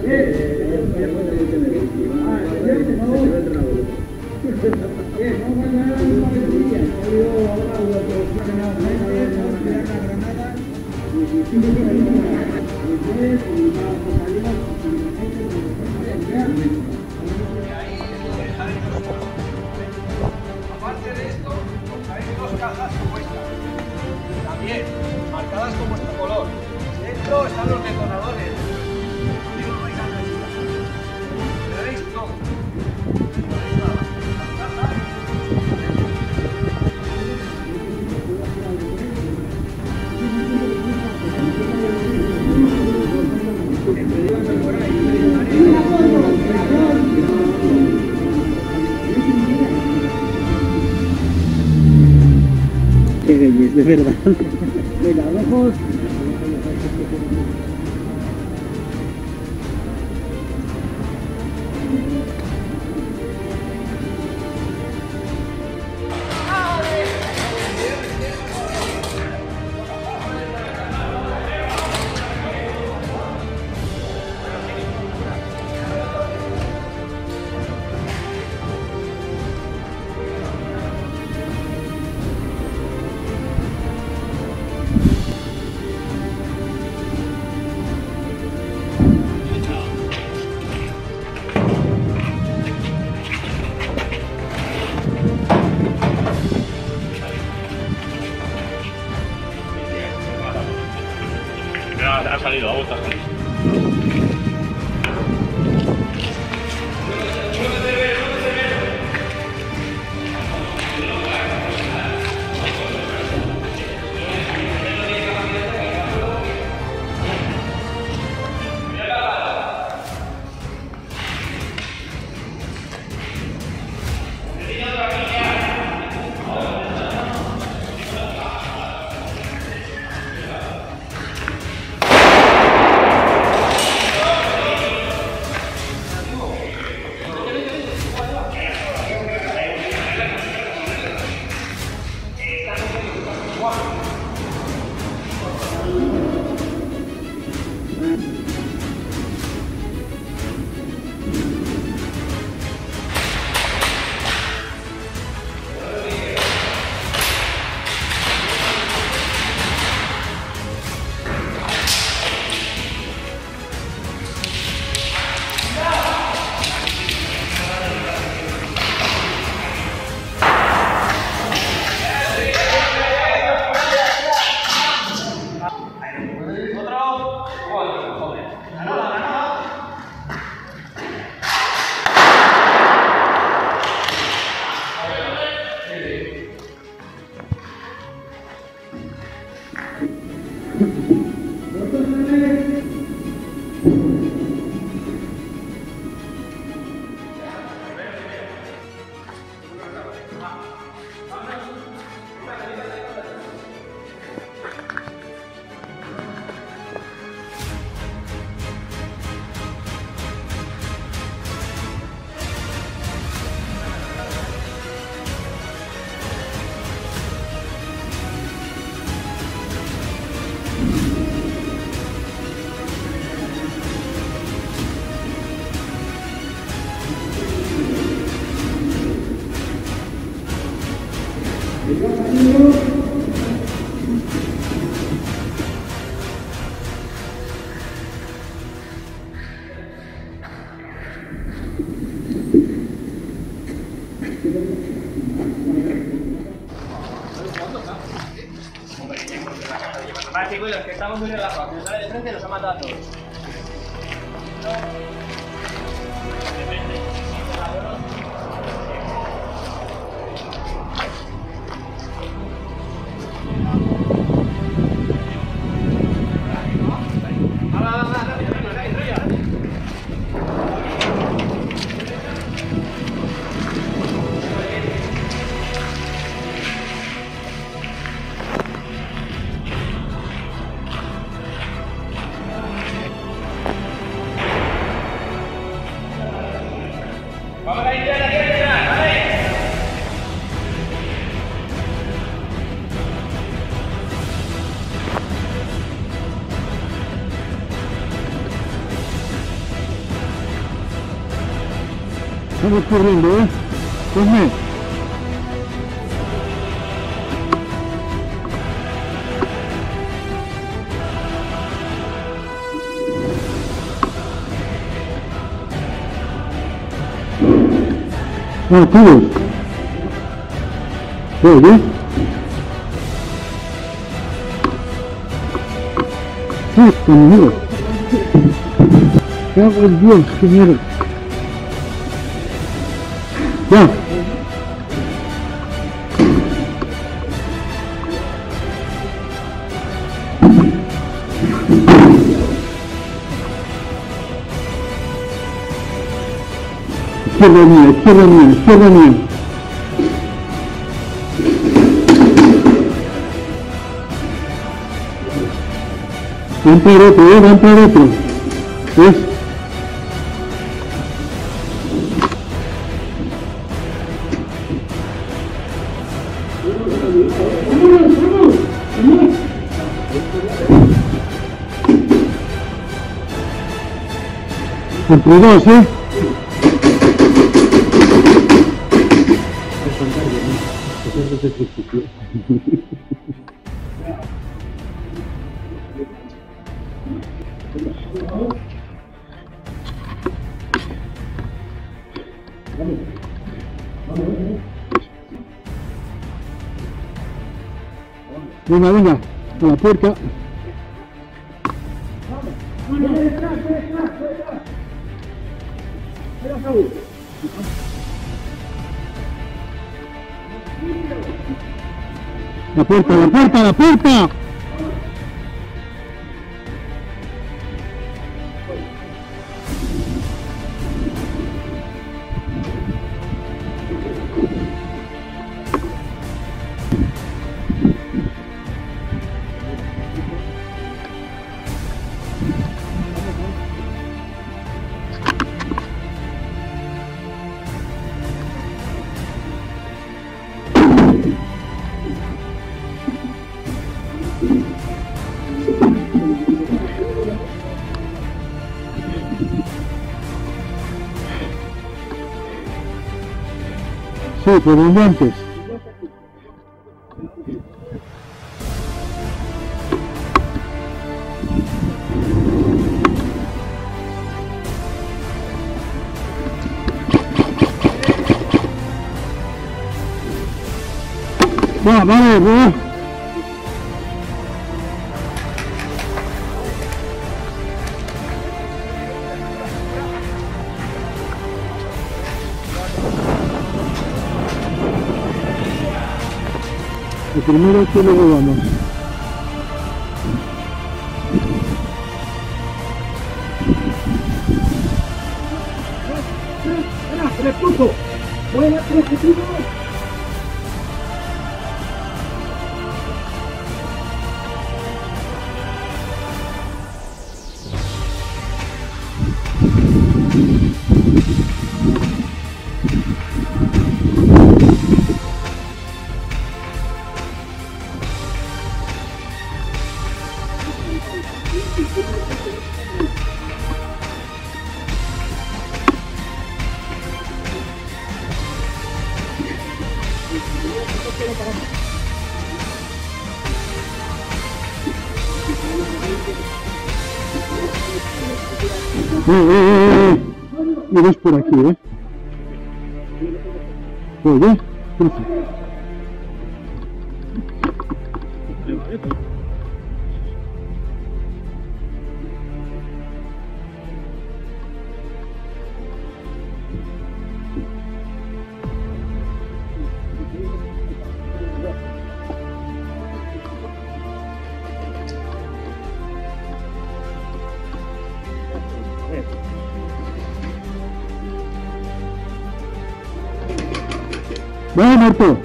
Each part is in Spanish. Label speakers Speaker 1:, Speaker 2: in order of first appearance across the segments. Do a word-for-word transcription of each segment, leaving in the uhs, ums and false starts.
Speaker 1: Aparte de esto, cogeréis dos cajas como esta, también marcadas con vuestro color. Dentro están los detonadores. No lo vais a necesitar. Veréis todo. No veréis nada. Las cajas.
Speaker 2: Qué belleza, de verdad. Venga, ojos.
Speaker 3: Ha salido, ha vuelto a salir.
Speaker 1: Vale, chicos, los que estamos muy relajados, si sale de frente los ha matado a todos. Vamos a ir.
Speaker 2: Estamos corriendo, ¿eh? Cosme. Ah, todos. ¿Oye? Sí, conmigo. ¿Qué hago el Dios? ¡Qué mierda! ¡Ya! Izquierda mía, izquierda mía, izquierda mía. Van por otro, eh, van por otro. ¿Ves? Entre dos, ¿eh? Venga, venga, a la puerta. La puerta, la puerta, la puerta. Sí, por donde antes. Va, vale, va. El primero es que luego vamos.
Speaker 1: ¡Espera, tres puntos! ¡Voy a dar tres puntos!
Speaker 2: Eh, eh, eh, eh. Y ves por aquí, ¿eh? Oye, cruza. ¡Va, Marco!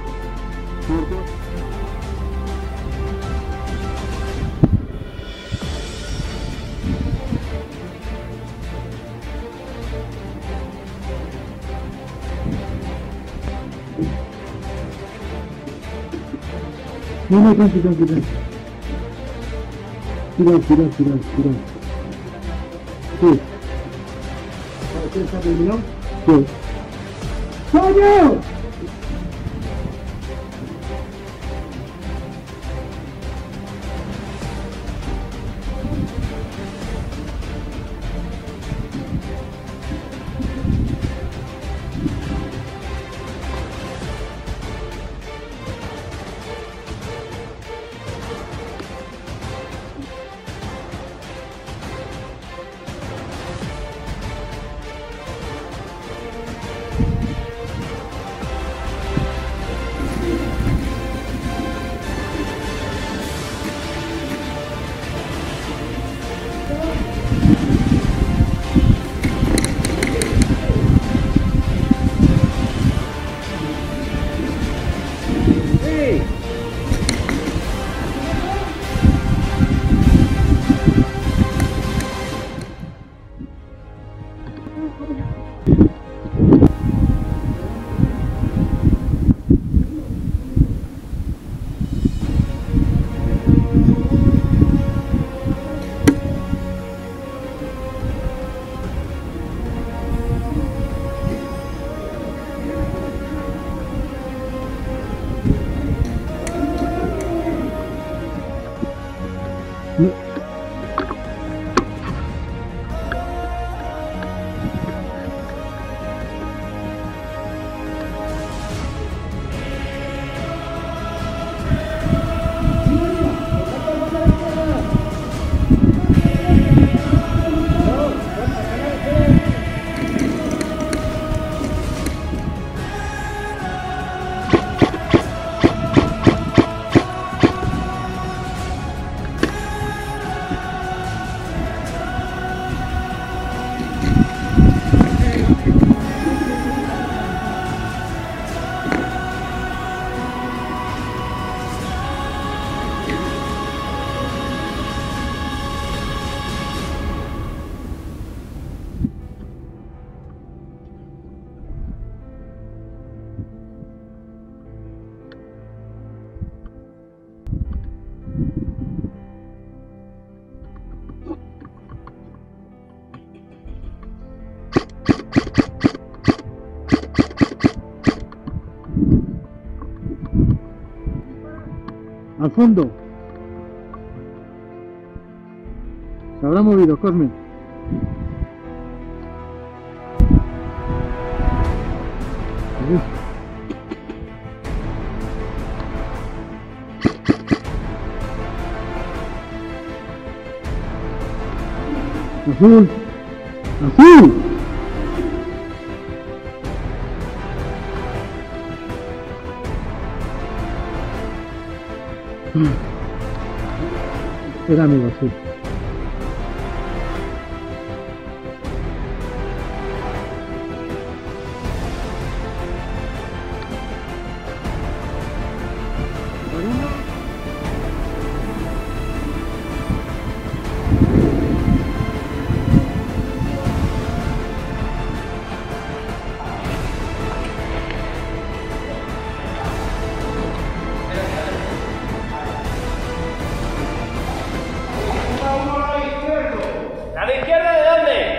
Speaker 2: No, no, tranqui, tranqui, tranqui. Tira, tira, tira, tira. Sí.
Speaker 1: ¿Está terminado?
Speaker 2: Sí. ¡Coño! Al fondo. Se habrá movido, Cosme. Uf. Azul. Azul. Era amigo, sí.
Speaker 1: ¿La de izquierda de dónde?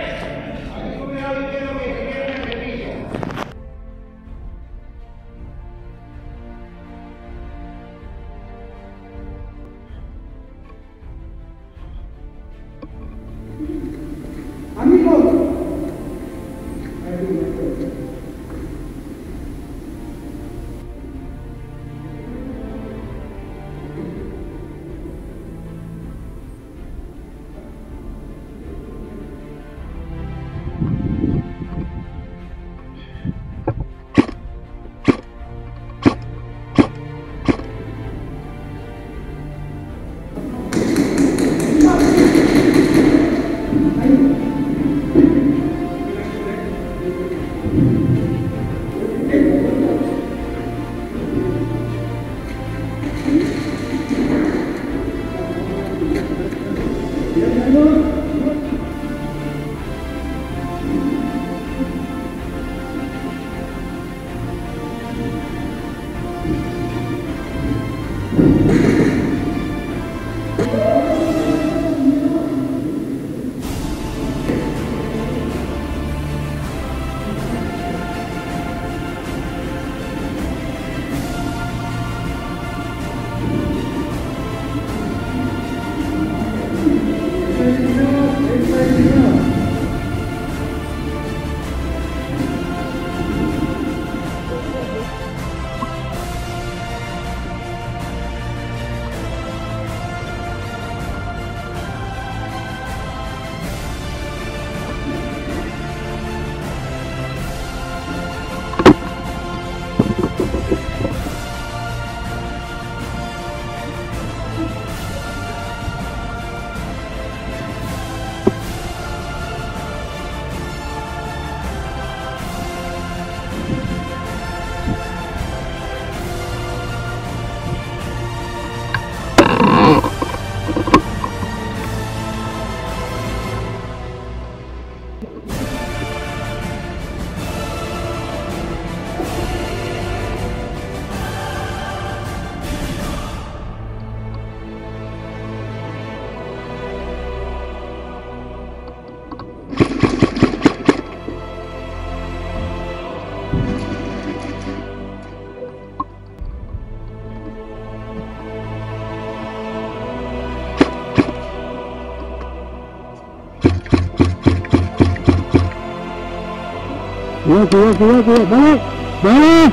Speaker 2: Cuidado, cuidado, cuidado, cuidado. ¡Vale! ¡Vale!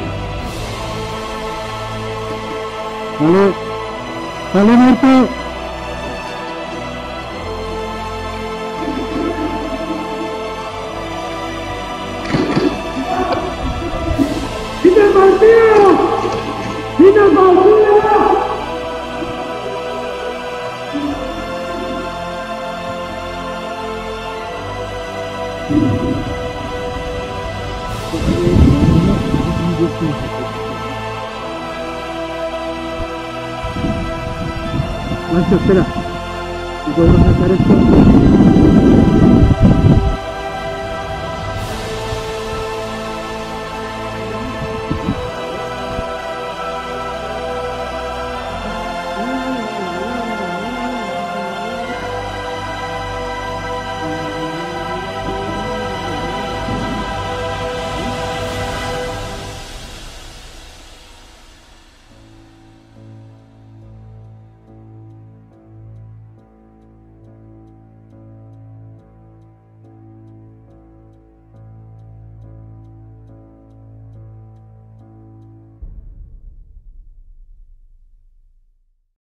Speaker 2: ¡Vale! ¡Vale, muerto! ¡Quita el partido! ¡Quita el partido! Mancho, espera. ¿Y podemos sacar esto?